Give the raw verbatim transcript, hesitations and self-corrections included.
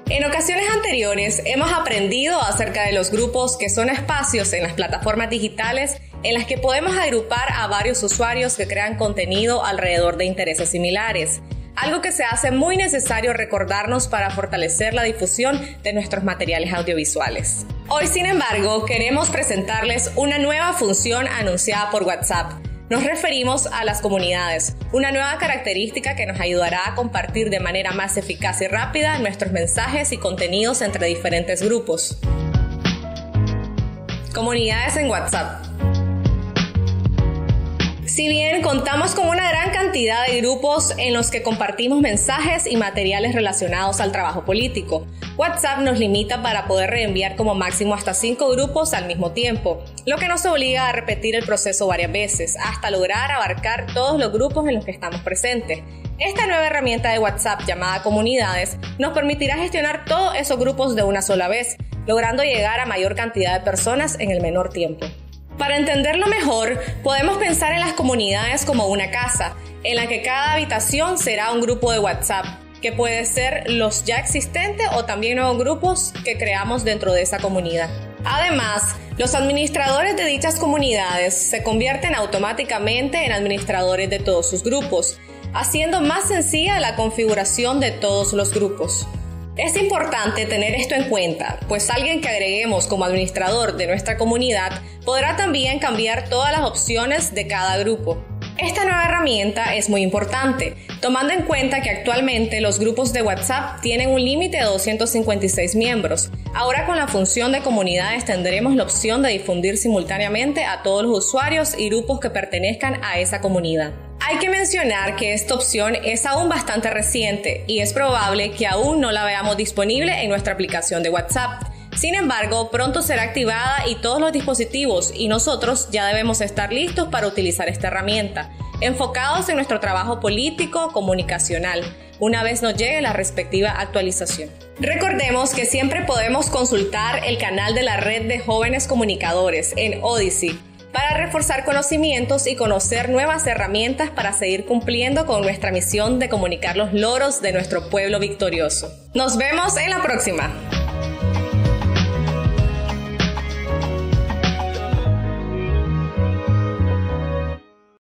En ocasiones anteriores hemos aprendido acerca de los grupos, que son espacios en las plataformas digitales en las que podemos agrupar a varios usuarios que crean contenido alrededor de intereses similares, algo que se hace muy necesario recordarnos para fortalecer la difusión de nuestros materiales audiovisuales. Hoy, sin embargo, queremos presentarles una nueva función anunciada por WhatsApp. Nos referimos a las comunidades, una nueva característica que nos ayudará a compartir de manera más eficaz y rápida nuestros mensajes y contenidos entre diferentes grupos. Comunidades en WhatsApp. Si bien contamos con una gran cantidad de grupos en los que compartimos mensajes y materiales relacionados al trabajo político, WhatsApp nos limita para poder reenviar como máximo hasta cinco grupos al mismo tiempo, lo que nos obliga a repetir el proceso varias veces hasta lograr abarcar todos los grupos en los que estamos presentes. Esta nueva herramienta de WhatsApp llamada Comunidades nos permitirá gestionar todos esos grupos de una sola vez, logrando llegar a mayor cantidad de personas en el menor tiempo. Para entenderlo mejor, podemos pensar en las comunidades como una casa, en la que cada habitación será un grupo de WhatsApp, que puede ser los ya existentes o también nuevos grupos que creamos dentro de esa comunidad. Además, los administradores de dichas comunidades se convierten automáticamente en administradores de todos sus grupos, haciendo más sencilla la configuración de todos los grupos. Es importante tener esto en cuenta, pues alguien que agreguemos como administrador de nuestra comunidad podrá también cambiar todas las opciones de cada grupo. Esta nueva herramienta es muy importante, tomando en cuenta que actualmente los grupos de WhatsApp tienen un límite de doscientos cincuenta y seis miembros. Ahora con la función de comunidades tendremos la opción de difundir simultáneamente a todos los usuarios y grupos que pertenezcan a esa comunidad. Hay que mencionar que esta opción es aún bastante reciente y es probable que aún no la veamos disponible en nuestra aplicación de WhatsApp. Sin embargo, pronto será activada y todos los dispositivos y nosotros ya debemos estar listos para utilizar esta herramienta, enfocados en nuestro trabajo político comunicacional, una vez nos llegue la respectiva actualización. Recordemos que siempre podemos consultar el canal de la Red de Jóvenes Comunicadores en Odyssey, para reforzar conocimientos y conocer nuevas herramientas para seguir cumpliendo con nuestra misión de comunicar los logros de nuestro pueblo victorioso. Nos vemos en la próxima.